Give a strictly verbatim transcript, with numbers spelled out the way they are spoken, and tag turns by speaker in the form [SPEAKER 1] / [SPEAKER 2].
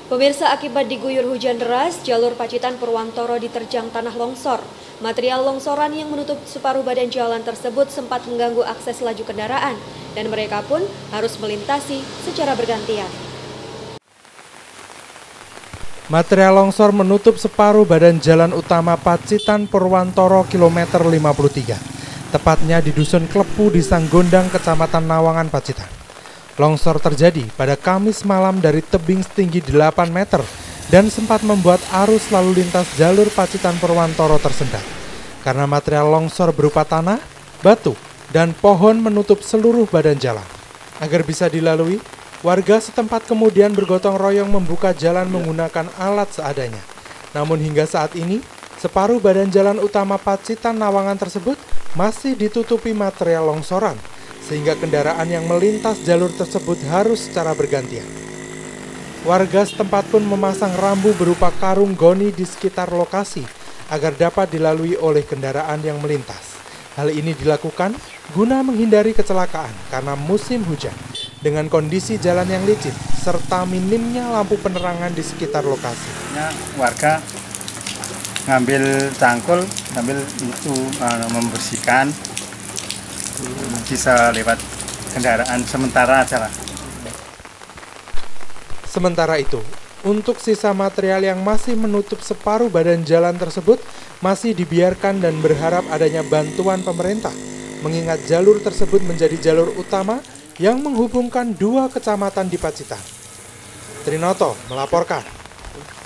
[SPEAKER 1] Pemirsa, akibat diguyur hujan deras, jalur Pacitan Purwantoro diterjang tanah longsor. Material longsoran yang menutup separuh badan jalan tersebut sempat mengganggu akses laju kendaraan, dan mereka pun harus melintasi secara bergantian.
[SPEAKER 2] Material longsor menutup separuh badan jalan utama Pacitan Purwantoro kilometer lima puluh tiga, tepatnya di Dusun Klepu di Sanggondang, Kecamatan Nawangan, Pacitan. Longsor terjadi pada Kamis malam dari tebing setinggi delapan meter dan sempat membuat arus lalu lintas jalur Pacitan Purwantoro tersendat. Karena material longsor berupa tanah, batu, dan pohon menutup seluruh badan jalan. Agar bisa dilalui, warga setempat kemudian bergotong royong membuka jalan menggunakan alat seadanya. Namun hingga saat ini, separuh badan jalan utama Pacitan Nawangan tersebut masih ditutupi material longsoran, sehingga kendaraan yang melintas jalur tersebut harus secara bergantian. Warga setempat pun memasang rambu berupa karung goni di sekitar lokasi agar dapat dilalui oleh kendaraan yang melintas. Hal ini dilakukan guna menghindari kecelakaan karena musim hujan dengan kondisi jalan yang licin serta minimnya lampu penerangan di sekitar lokasi.
[SPEAKER 3] Warga ngambil cangkul, ngambil itu uh, membersihkan, bisa lewat kendaraan sementara aja lah.
[SPEAKER 2] Sementara itu, untuk sisa material yang masih menutup separuh badan jalan tersebut masih dibiarkan dan berharap adanya bantuan pemerintah, mengingat jalur tersebut menjadi jalur utama yang menghubungkan dua kecamatan di Pacitan. Trinoto melaporkan.